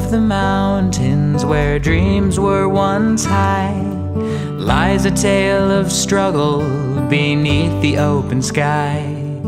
of the mountains where dreams were once high lies a tale of struggle beneath the open sky.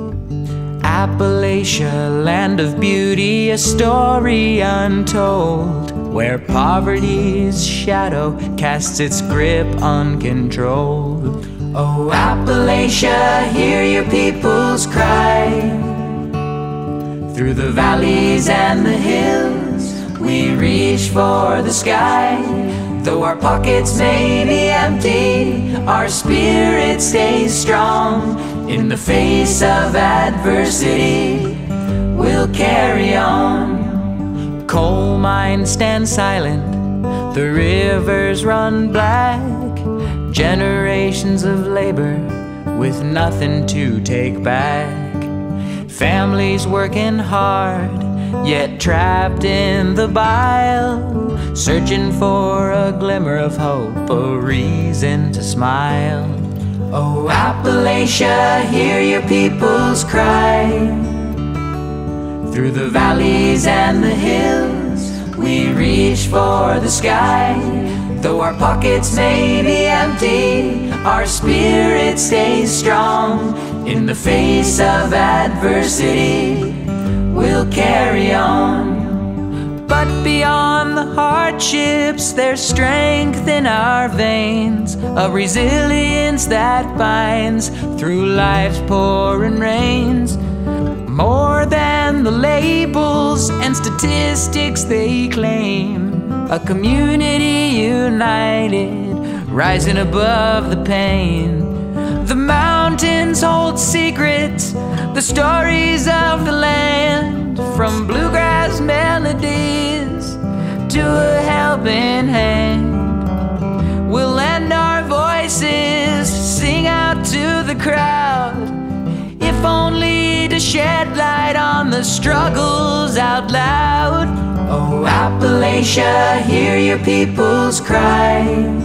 Appalachia, land of beauty, a story untold, where poverty's shadow casts its grip uncontrolled. Oh, Appalachia, hear your people's cry. Through the valleys and the hills, we reach for the sky. Though our pockets may be empty, our spirit stays strong. In the face of adversity, we'll carry on. Coal mines stand silent, the rivers run black. Generations of labor with nothing to take back. Families working hard, yet trapped in the bile, searching for a glimmer of hope, a reason to smile. Oh, Appalachia, hear your people's cry. Through the valleys and the hills, we reach for the sky. Though our pockets may be empty, our spirit stays strong. In the face of adversity, we'll carry on. But beyond the hardships, there's strength in our veins, a resilience that binds through life's pouring rains. More than the labels and statistics they claim, a community united, rising above the pain. The mountains hold secrets, the stories of the land, from bluegrass melodies to a helping hand. We'll lend our voices, sing out to the crowd, if only to shed light on the struggles out loud. Oh, Appalachia, hear your people's cry.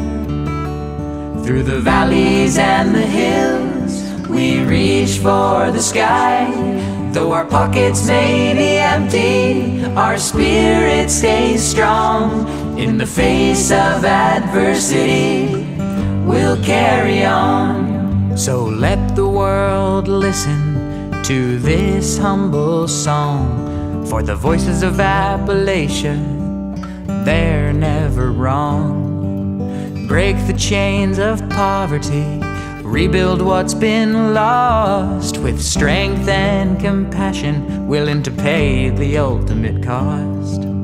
Through the valleys and the hills, we reach for the sky. Though our pockets may be empty, our spirit stays strong. In the face of adversity, we'll carry on. So let the world listen to this humble song, for the voices of Appalachia, they're never wrong. Break the chains of poverty, rebuild what's been lost, with strength and compassion, willing to pay the ultimate cost.